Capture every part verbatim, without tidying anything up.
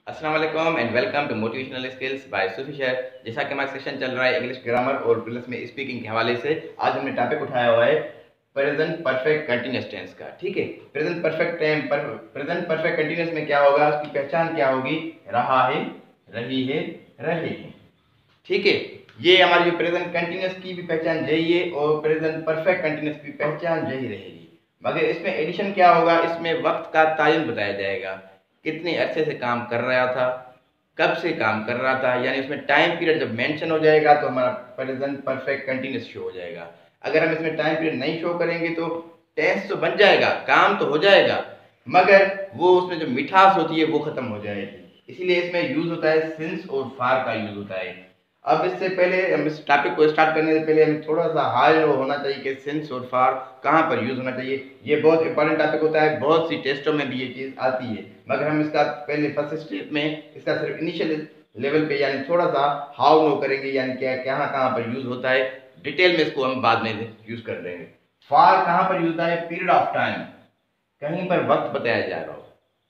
अस्सलाम वालेकुम and welcome to motivational skills by Sufi Sher. जैसा कि हमारा सेक्शन चल रहा है इंग्लिश ग्रामर और प्लस में स्पीकिंग के हवाले से, आज हमने टॉपिक उठाया हुआ है प्रेजेंट परफेक्ट कंटीन्यूअस टेंस का। ठीक है, प्रेजेंट परफेक्ट टाइम पर प्रेजेंट परफेक्ट कंटीन्यूअस में क्या होगा, उसकी पहचान क्या होगी? रहा है, रही है, रहे हैं। ठीक है, ये हमारी जो प्रेजेंट कंटीन्यूअस की भी पहचान यही है और प्रेजेंट परफेक्ट कंटीन्यूअस की पहचान यही रहेगी। मगर इसमें एडिशन क्या होगा, इसमें वक्त का तायुन बताया जाएगा, कितने अरसे से काम कर रहा था, कब से काम कर रहा था, यानी इसमें टाइम पीरियड जब मेंशन हो जाएगा तो हमारा प्रेजेंट परफेक्ट कंटीन्यूअस शो हो जाएगा। अगर हम इसमें टाइम पीरियड नहीं शो करेंगे तो टेंस तो बन जाएगा, काम तो हो जाएगा, मगर वो उसमें जो मिठास होती है वो खत्म हो जाएगी। इसीलिए इसमें यूज होता है सिंस और फार का यूज होता है। अब इससे पहले हम इस टॉपिक को स्टार्ट करने से पहले हमें थोड़ा सा हाई होना चाहिए कि सिंस और फार कहाँ पर यूज होना चाहिए। ये बहुत इंपॉर्टेंट टॉपिक होता है, बहुत सी टेस्टों में भी ये चीज आती है, मगर हम इसका पहले फर्स्ट स्टेप में इसका सिर्फ इनिशियल लेवल पे यानी थोड़ा सा हाउ नो करेंगे, यानी क्या कहाँ कहाँ पर यूज होता है। डिटेल में इसको हम बाद में यूज कर लेंगे। फार कहाँ पर यूज होता है? पीरियड ऑफ टाइम, कहीं पर वक्त बताया जा रहा हो,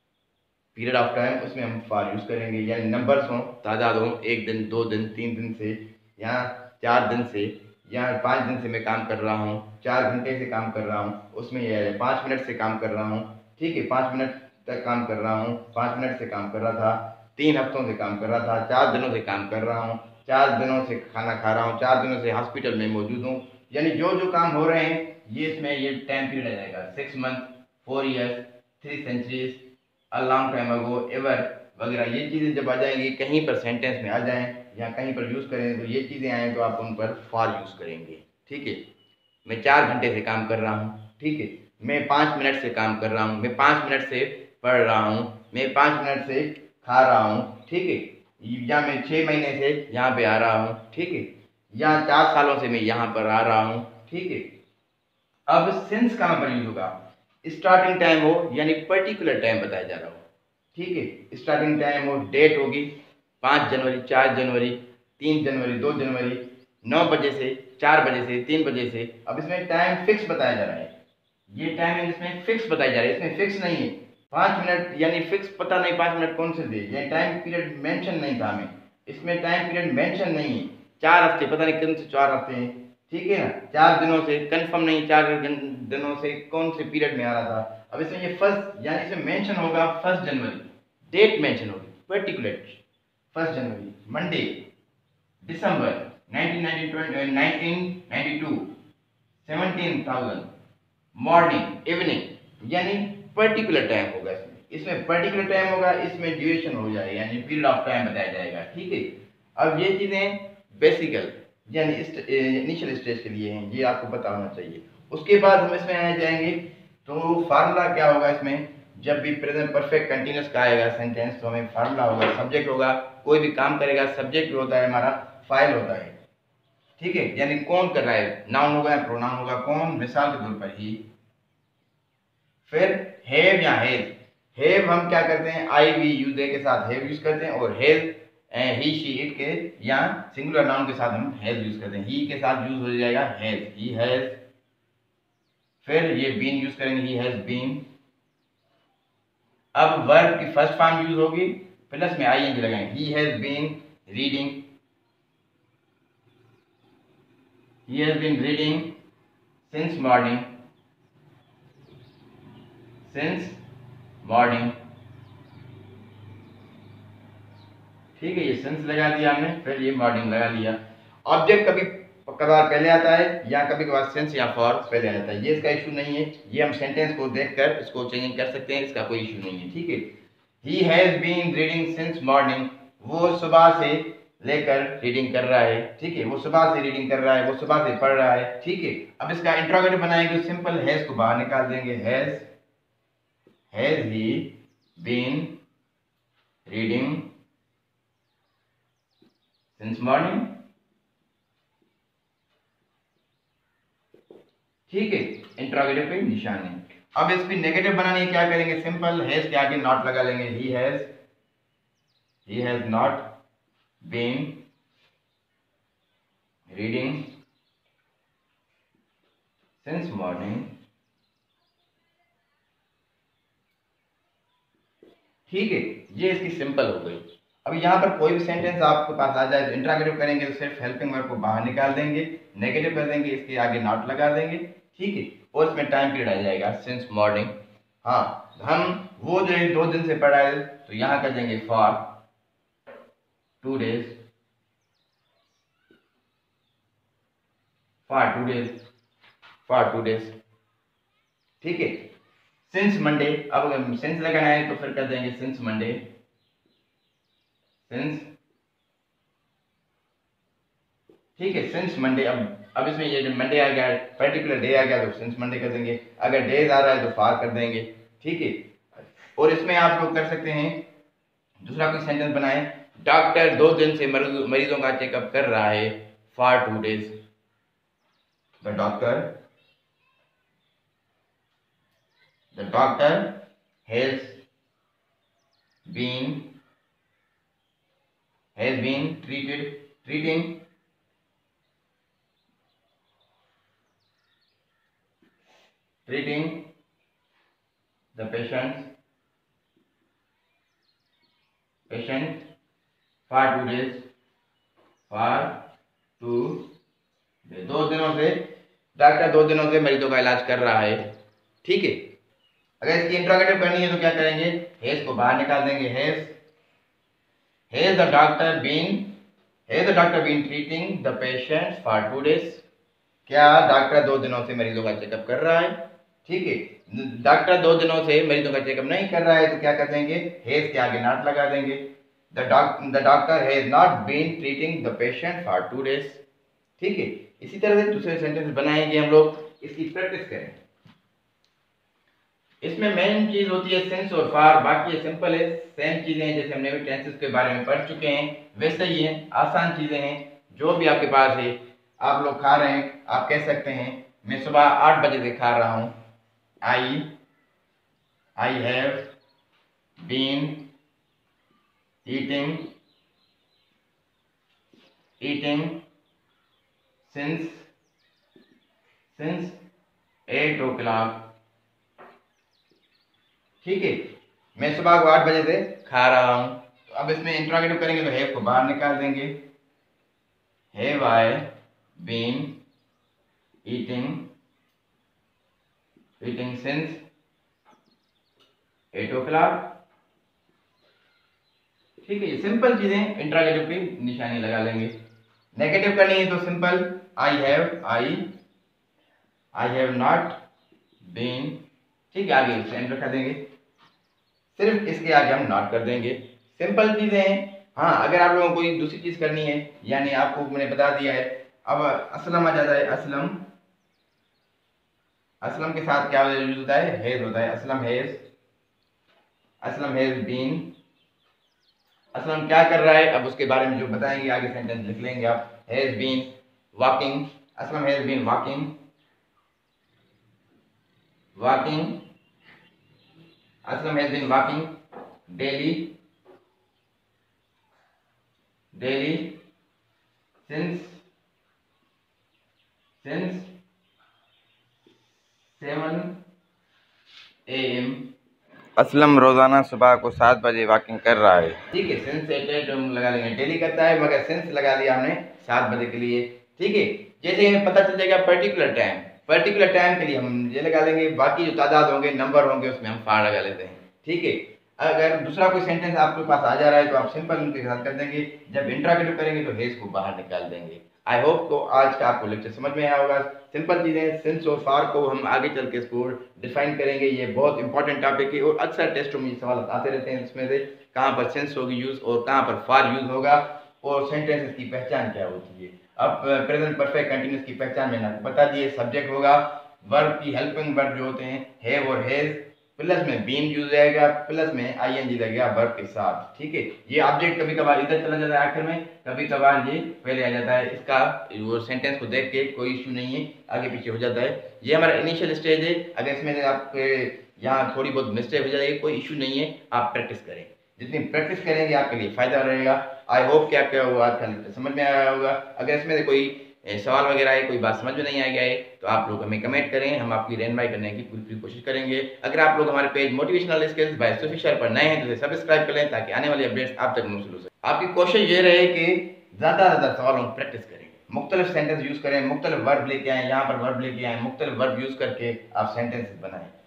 पीरियड ऑफ टाइम, उसमें हम फार यूज करेंगे। यानी नंबर्स हों, तादाद हों, एक दिन, दो दिन, तीन दिन से, या चार दिन से, या पाँच दिन से मैं काम कर रहा हूँ, चार घंटे से काम कर रहा हूँ, उसमें यह पाँच मिनट से काम कर रहा हूँ। ठीक है, पाँच मिनट तक काम कर रहा हूँ, पाँच मिनट से काम कर रहा था, तीन हफ्तों से काम कर रहा था, चार दिनों से काम कर रहा हूँ, चार दिनों से खाना खा रहा हूँ, चार दिनों से हॉस्पिटल में मौजूद हूँ। यानी जो जो काम हो रहे हैं ये इसमें ये टाइम पीरियड आ जाएगा। Six month, four years, three centuries, a long time ago, ever वगैरह, ये चीज़ें जब आ जाएंगी कहीं पर सेंटेंस में आ जाएं या कहीं पर यूज़ करें, तो ये चीज़ें आएँ तो आप उन पर फॉर यूज़ करेंगे। ठीक है, मैं चार घंटे से काम कर रहा हूँ। ठीक है, मैं पाँच मिनट से काम कर रहा हूँ, मैं पाँच मिनट से पढ़ रहा हूँ, मैं पाँच मिनट से खा रहा हूँ। ठीक है, या मैं छः महीने से यहाँ पे आ रहा हूँ। ठीक है, या चार सालों से मैं यहाँ पर आ रहा हूँ। ठीक है, अब सिंस कहाँ पर यूज होगा? स्टार्टिंग टाइम हो यानी पर्टिकुलर टाइम बताया जा रहा हो। ठीक है, स्टार्टिंग टाइम हो, डेट होगी पाँच जनवरी, चार जनवरी, तीन जनवरी, दो जनवरी, नौ बजे से, चार बजे से, तीन बजे से। अब इसमें टाइम फिक्स बताया जा रहा है, ये टाइमिंग इसमें फिक्स बताई जा रही है, इसमें फिक्स नहीं है पाँच मिनट, यानी फिक्स पता नहीं पाँच मिनट कौन से थे, ये टाइम पीरियड मेंशन नहीं था हमें, इसमें टाइम पीरियड मेंशन नहीं है। चार हफ्ते, पता नहीं कौन से चार हफ्ते हैं। ठीक है ना, चार दिनों से कंफर्म नहीं, चार दिनों से कौन से पीरियड में आ रहा था। अब इसमें ये फर्स्ट, यानी इसमें मेंशन होगा फर्स्ट जनवरी, डेट मेंशन होगी particular, first January, Monday, December nineteen ninety two, seventeen thousand, morning, evening, यानी पर्टिकुलर टाइम होगा इसमें इसमें पर्टिकुलर टाइम होगा, इसमें ड्यूरेशन हो जाएगा, यानी पीरियड ऑफ टाइम बताया जाएगा। ठीक है, अब ये चीज़ें बेसिकल यानी इनिशियल स्टेज के लिए हैं, ये आपको पता होना चाहिए। उसके बाद हम इसमें आ जाएंगे तो फार्मूला क्या होगा इसमें, जब भी प्रेजेंट परफेक्ट कंटिन्यूअस का आएगा सेंटेंस तो हमें फार्मूला होगा, सब्जेक्ट होगा, कोई भी काम करेगा सब्जेक्ट होता है हमारा, फाइल होता है। ठीक है, यानी कौन कर रहा है, नाउन होगा या प्रोनाउन होगा, कौन, मिसाल के तौर पर ही। फिर हैव या हैज, हैव हम क्या करते हैं, आई वी यू दे के साथ हैव यूज करते हैं, और हैज ही शी इट के या सिंगुलर नाउन के साथ हम हैज यूज करते हैं, ही के साथ यूज हो जाएगा हैज, ही हैज। फिर ये बीन यूज करेंगे, ही हैज बीन। अब वर्ब की फर्स्ट फॉर्म यूज होगी, प्लस में आई एन जी लगाएंगे, he has been reading, he has been reading since morning, since morning. ठीक है, ये सेंस लगा दिया हमने, फिर ये मॉर्निंग लगा लिया। ऑब्जेक्ट कभी कभार पहले आता है या कभी कभार सेंस या फॉर पहले आता है, ये इसका इशू नहीं है, ये हम सेंटेंस को देखकर इसको चेंजिंग कर सकते हैं, इसका कोई इशू नहीं है। ठीक है, he has been reading since morning, वो सुबह से लेकर रीडिंग कर रहा है। ठीक है, वो सुबह से रीडिंग कर रहा है, वो सुबह से पढ़ रहा है। ठीक है, अब इसका इंट्रोगेटिव बनाएंगे, सिंपल हैज को बाहर निकाल देंगे, has has he been reading since morning. ठीक है, इंट्रोगेटिव पे निशान है। अब इसकी नेगेटिव बनानी है, क्या करेंगे, सिंपल हैज के आगे नॉट लगा लेंगे, he has he has not been reading since morning. ठीक है, ये इसकी सिंपल हो गई। अब यहाँ पर कोई भी सेंटेंस आपके पास आ जाए तो इंट्रोगेटिव करेंगे तो सिर्फ हेल्पिंग वर्ब को बाहर निकाल देंगे, नेगेटिव कर देंगे, इसके आगे नॉट लगा देंगे, ठीक है, और इसमें टाइम पीरियड आ जाएगा सिंस मॉर्निंग। हाँ, हम वो जो है दो दिन से पढ़ा है तो यहाँ कर देंगे for two days, for two days, for two days, ठीक है। सिंस मंडे, अब अगर सिंस लगाना है तो फिर कर देंगे सिंस मंडे, सिंस, ठीक है, सिंस मंडे। अब अब इसमें ये मंडे आ गया, पर्टिकुलर डे आ गया तो सिंस मंडे कर देंगे, अगर डेज आ रहा है तो फार कर देंगे, ठीक है। और इसमें आप लोग कर सकते हैं, दूसरा कोई सेंटेंस बनाए, डॉक्टर दो दिन से मरीजों का चेकअप कर रहा है, for two days, the doctor, the doctor has been, has been treated, treating, treating the patient, patient for two days, for two days, दो दिनों से डॉक्टर दो दिनों से मरीजों का इलाज कर रहा है, ठीक है। अगर इसकी इंट्रोगेटिव करनी है तो क्या करेंगे, हैज को बाहर निकाल देंगे, has, has the doctor been, has the doctor been treating the patient for two days, क्या डॉक्टर दो दिनों से मरीजों का चेकअप कर रहा है, ठीक है। डॉक्टर दो दिनों से मरीजों का चेकअप नहीं कर रहा है तो क्या कर देंगे, हेज के आगे नॉट लगा देंगे, the doctor has not been treating the patient for two days, ठीक है। इसी तरह से दूसरे सेंटेंस बनाएंगे हम लोग, इसकी प्रैक्टिस करें। इसमें मेन चीज होती है सिंस और फॉर, बाकी ये सिंपल है, सेम चीजें हैं जैसे हमने भी टेंसेस के बारे में पढ़ चुके हैं वैसे ही है, आसान चीजें हैं, जो भी आपके पास है आप लोग खा रहे हैं, आप कह सकते हैं मैं सुबह आठ बजे से खा रहा हूँ, I I have been eating, eating since, since eight o'clock, ठीक है, मैं सुबह को आठ बजे से खा रहा हूँ। तो अब इसमें इंट्रोगेटिव करेंगे तो हैव को बाहर निकाल देंगे, have I been eating, eating since eight o'clock, ठीक है। ये सिंपल चीजें, इंट्रोगेटिव की निशानी लगा लेंगे। नेगेटिव करनी है तो simple I have, I I have not been, ठीक है, आगे सेंड रखा देंगे, सिर्फ इसके आगे हम नॉट कर देंगे, सिंपल चीजें हैं। हाँ, अगर आप लोगों को कोई दूसरी चीज करनी है, यानी आपको मैंने बता दिया है, अब असलम आ जाता है, असलम, असलम के साथ क्या यूज होता है, हैज होता है, Aslam has, Aslam has been, Aslam क्या कर रहा है, अब उसके बारे में जो बताएंगे आगे सेंटेंस लिख लेंगे आप, has been walking, Aslam has been walking, walking, Aslam has been walking daily, daily since, since seven A M, Aslam रोजाना सुबह को सात बजे वॉकिंग कर रहा है, ठीक है, सिंस एट हम लगा लेंगे, डेली करता है मगर सिंस लगा दिया हमने सात बजे के लिए, ठीक है। जैसे हमें पता चल जाएगा पर्टिकुलर टाइम, पर्टिकुलर टाइम के लिए हम ये लगा लेंगे, बाकी जो तादाद होंगे, नंबर होंगे, उसमें हम फार लगा लेते हैं, ठीक है। अगर दूसरा कोई सेंटेंस आपके पास आ जा रहा है तो आप सिंपल उनके साथ कर देंगे, जब इंट्रोगेटिव करेंगे तो हेज को बाहर निकाल देंगे। आई होप तो आज का आपको लेक्चर समझ में आया होगा। सिंपल चीजें सिंस और फार को हम आगे चल के इसको डिफाइन करेंगे, ये बहुत इंपॉर्टेंट टॉपिक है और अक्सर टेस्टों में सवाल आते रहते हैं, इसमें से कहाँ पर सेंस होगी यूज और कहाँ पर फार यूज होगा और सेंटेंस की पहचान क्या होती है। अब प्रेजेंट परफेक्ट कंटिन्यूस की पहचान मैंने आपको बता दी है, सब्जेक्ट होगा, वर्ब की हेल्पिंग वर्ब जो होते हैं हैव और हैज, प्लस में बीन यूज रहेगा, प्लस में आईएनजी लगेगा वर्ब के साथ, ठीक है। ये ऑब्जेक्ट कभी कभार इधर चला जाता है आखिर में, कभी कभार ये पहले आ जाता है, इसका वो सेंटेंस को देख के कोई इश्यू नहीं है, आगे पीछे हो जाता है। ये हमारा इनिशियल स्टेज है, अगर इसमें आपके यहाँ थोड़ी बहुत मिस्टेक हो जाएगी कोई इश्यू नहीं है, आप प्रैक्टिस करें, जितनी प्रैक्टिस करेंगे आपके लिए फायदा रहेगा। आई होप कि आपको वो आज का लेक्चर समझ में आया होगा। अगर इसमें कोई सवाल वगैरह है, कोई बात समझ में नहीं आ गया है तो आप लोग हमें कमेंट करें, हम आपकी रहनुमाई करने की पूरी पूरी कोशिश करेंगे। अगर आप लोग हमारे page motivational skills by Sufi Sher पर नए हैं तो इसे सब्सक्राइब कर लें ताकि आने वाली अपडेट्स आप तक मौसूल हो सके। आपकी कोशिश ये रहे कि ज़्यादा से ज़्यादा सवालों की प्रैक्टिस करें, मुख्तलिफ सेंटेंस यूज़ करें, मुख्तलिफ वर्ब लेके आएँ, यहाँ पर वर्ब लेके आएँ, मुख्तलिफ वर्ब यूज़ करके आप सेंटेंस बनाएं।